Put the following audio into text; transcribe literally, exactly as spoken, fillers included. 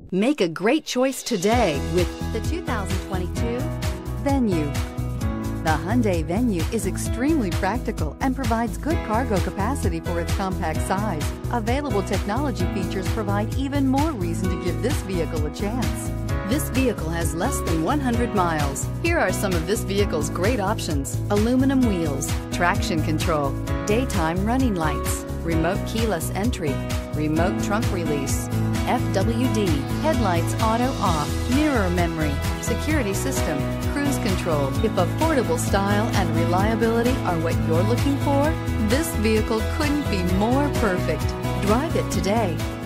Make a great choice today with the two thousand twenty-two Venue. The Hyundai Venue is extremely practical and provides good cargo capacity for its compact size. Available technology features provide even more reason to give this vehicle a chance. This vehicle has less than one hundred miles. Here are some of this vehicle's great options: aluminum wheels, traction control, daytime running lights, remote keyless entry, remote trunk release, F W D, headlights auto off, mirror memory, security system, cruise control. If affordable style and reliability are what you're looking for, this vehicle couldn't be more perfect. Drive it today.